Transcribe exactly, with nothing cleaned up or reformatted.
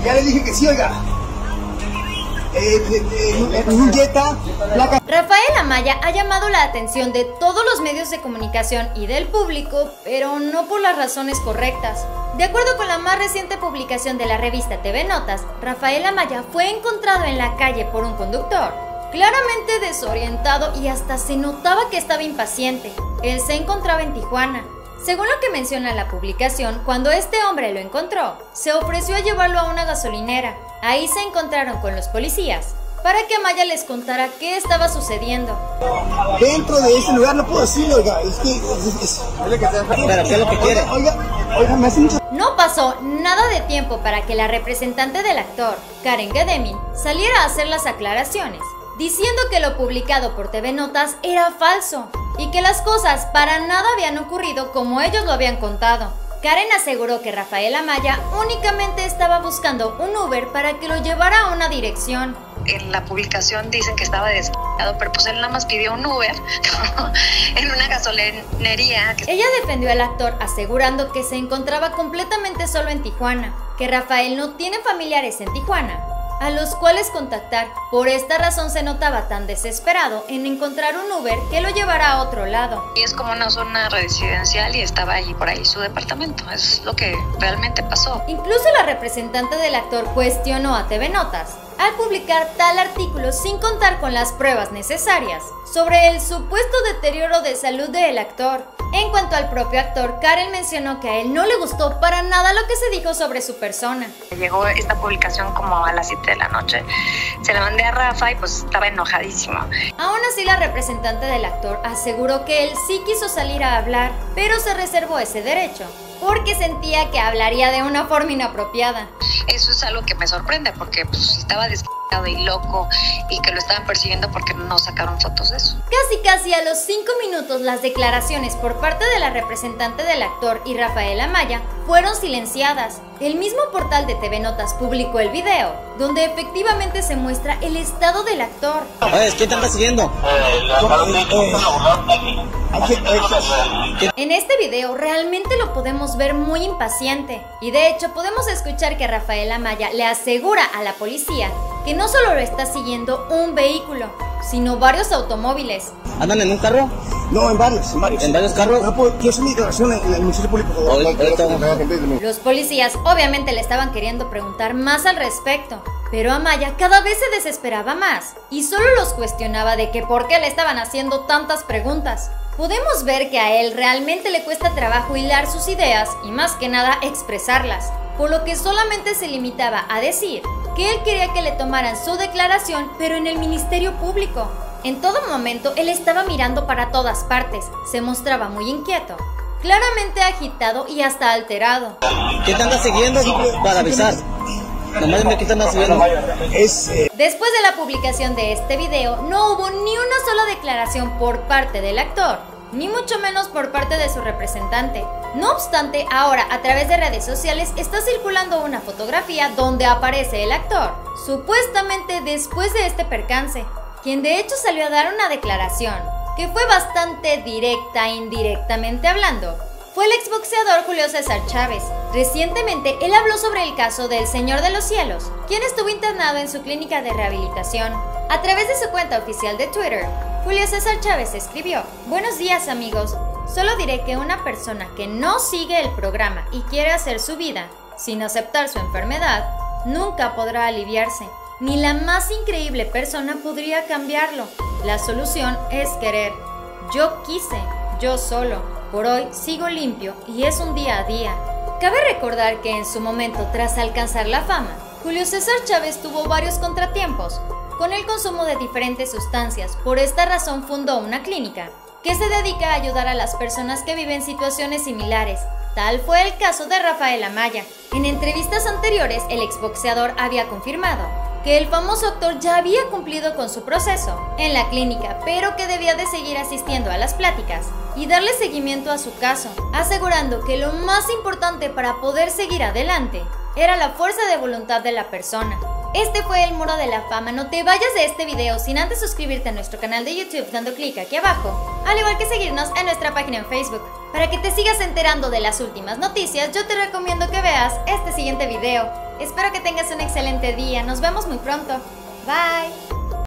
Ya le dije que sí, oiga. Eh, eh, eh, un Jetta, placa. Rafael Amaya ha llamado la atención de todos los medios de comunicación y del público, pero no por las razones correctas. De acuerdo con la más reciente publicación de la revista T V Notas, Rafael Amaya fue encontrado en la calle por un conductor, claramente desorientado y hasta se notaba que estaba impaciente. Él se encontraba en Tijuana. Según lo que menciona la publicación, cuando este hombre lo encontró, se ofreció a llevarlo a una gasolinera. Ahí se encontraron con los policías para que Amaya les contara qué estaba sucediendo. Dentro de ese lugar no puedo decirlo, oiga, es que... Es, es, ¿Pero qué es lo que quiere? Oiga, oiga, me hace mucho... No pasó nada de tiempo para que la representante del actor, Karen Gedemin, saliera a hacer las aclaraciones, diciendo que lo publicado por T V Notas era falso y que las cosas para nada habían ocurrido como ellos lo habían contado. Karen aseguró que Rafael Amaya únicamente estaba buscando un Uber para que lo llevara a una dirección. En la publicación dicen que estaba desesperado, pero pues él nada más pidió un Uber en una gasolinería. Ella defendió al actor asegurando que se encontraba completamente solo en Tijuana, que Rafael no tiene familiares en Tijuana a los cuales contactar. Por esta razón se notaba tan desesperado en encontrar un Uber que lo llevara a otro lado. Y es como una zona residencial y estaba allí por ahí su departamento. Es lo que realmente pasó. Incluso la representante del actor cuestionó a T V Notas al publicar tal artículo sin contar con las pruebas necesarias sobre el supuesto deterioro de salud del actor. En cuanto al propio actor, Karen mencionó que a él no le gustó para nada lo que se dijo sobre su persona. Llegó esta publicación como a las siete de la noche. Se la mandé a Rafa y pues estaba enojadísimo. Aún así, la representante del actor aseguró que él sí quiso salir a hablar, pero se reservó ese derecho porque sentía que hablaría de una forma inapropiada. Eso es algo que me sorprende porque pues estaba desquiciado y loco y que lo estaban persiguiendo porque no sacaron fotos de eso. Casi casi a los cinco minutos las declaraciones por parte de la representante del actor y Rafael Amaya fueron silenciadas. El mismo portal de T V Notas publicó el video, donde efectivamente se muestra el estado del actor. Oye, ¿quién te anda siguiendo? En este video realmente lo podemos ver muy impaciente, y de hecho podemos escuchar que Rafael Amaya le asegura a la policía que no solo lo está siguiendo un vehículo, sino varios automóviles. ¿Andan en un carro? No, en varios, en varios. ¿En varios carros? No puedo, yo soy mi declaración en el Ministerio Público. Los policías obviamente le estaban queriendo preguntar más al respecto, pero Amaya cada vez se desesperaba más y solo los cuestionaba de que por qué le estaban haciendo tantas preguntas. Podemos ver que a él realmente le cuesta trabajo hilar sus ideas y más que nada expresarlas, por lo que solamente se limitaba a decir que él quería que le tomaran su declaración, pero en el Ministerio Público. En todo momento él estaba mirando para todas partes, se mostraba muy inquieto, claramente agitado y hasta alterado. ¿Quién te anda siguiendo? Para avisar. Nomás dime quién te anda siguiendo. Es, eh... Después de la publicación de este video, no hubo ni una sola declaración por parte del actor, ni mucho menos por parte de su representante. No obstante, ahora a través de redes sociales está circulando una fotografía donde aparece el actor, supuestamente después de este percance, quien de hecho salió a dar una declaración, que fue bastante directa e indirectamente hablando. Fue el exboxeador Julio César Chávez. Recientemente él habló sobre el caso del Señor de los Cielos, quien estuvo internado en su clínica de rehabilitación. A través de su cuenta oficial de Twitter, Julio César Chávez escribió: "Buenos días, amigos. Solo diré que una persona que no sigue el programa y quiere hacer su vida sin aceptar su enfermedad, nunca podrá aliviarse. Ni la más increíble persona podría cambiarlo. La solución es querer. Yo quise, yo solo. Por hoy sigo limpio y es un día a día". Cabe recordar que en su momento, tras alcanzar la fama, Julio César Chávez tuvo varios contratiempos con el consumo de diferentes sustancias. Por esta razón fundó una clínica que se dedica a ayudar a las personas que viven situaciones similares. Tal fue el caso de Rafael Amaya. En entrevistas anteriores, el exboxeador había confirmado que el famoso actor ya había cumplido con su proceso en la clínica, pero que debía de seguir asistiendo a las pláticas y darle seguimiento a su caso, asegurando que lo más importante para poder seguir adelante era la fuerza de voluntad de la persona. Este fue el Muro de la Fama. No te vayas de este video sin antes suscribirte a nuestro canal de YouTube dando clic aquí abajo, al igual que seguirnos en nuestra página en Facebook. Para que te sigas enterando de las últimas noticias, yo te recomiendo que veas este siguiente video. Espero que tengas un excelente día. Nos vemos muy pronto. Bye.